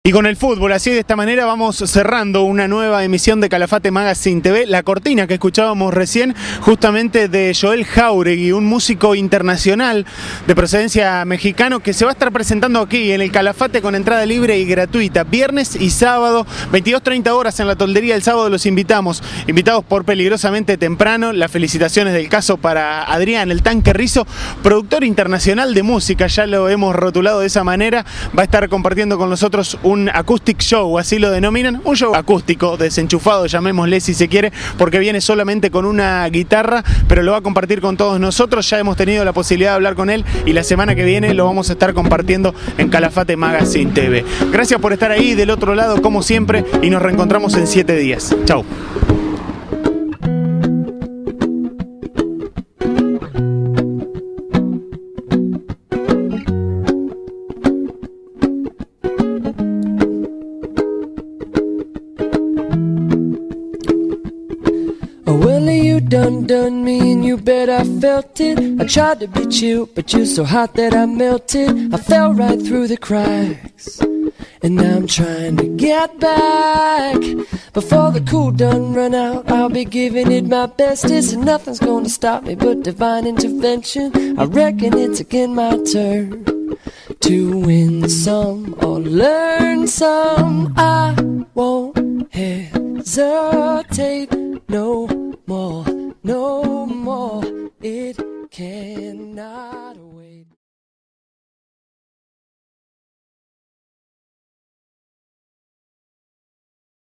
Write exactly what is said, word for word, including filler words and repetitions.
Y con el fútbol, así de esta manera vamos cerrando una nueva emisión de Calafate Magazine T V. La cortina que escuchábamos recién, justamente de Joel Jáuregui, un músico internacional de procedencia mexicano que se va a estar presentando aquí en el Calafate con entrada libre y gratuita, viernes y sábado, veintidós treinta horas en la toldería. El sábado los invitamos, invitados por Peligrosamente Temprano. Las felicitaciones del caso para Adrián, el Tanque Rizzo, productor internacional de música, ya lo hemos rotulado de esa manera. Va a estar compartiendo con nosotros un un acoustic show, así lo denominan, un show acústico, desenchufado, llamémosle si se quiere, porque viene solamente con una guitarra, pero lo va a compartir con todos nosotros. Ya hemos tenido la posibilidad de hablar con él y la semana que viene lo vamos a estar compartiendo en Calafate Magazine T V. Gracias por estar ahí del otro lado, como siempre, y nos reencontramos en siete días. Chau. Done, done me and you bet I felt it. I tried to beat you, but you're so hot that I melted. I fell right through the cracks, and now I'm trying to get back. Before the cool done run out, I'll be giving it my bestest, and nothing's gonna stop me but divine intervention. I reckon it's again my turn to win some or learn some. I won't hesitate, no